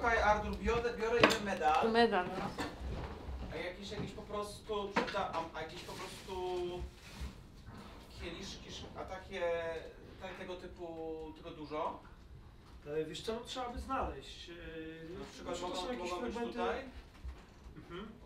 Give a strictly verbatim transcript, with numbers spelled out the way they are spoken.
Słuchaj, Artur, biorę, biorę jeden medal. Medal. A jakieś, jakieś po prostu, czyta, a, a jakieś po prostu kieliszki, a takie, tak, tego typu, tego dużo? E, Wiesz co, no, trzeba by znaleźć. E, Na przykład może to mogą, są jakieś mogą być fragmenty. tutaj? Mhm.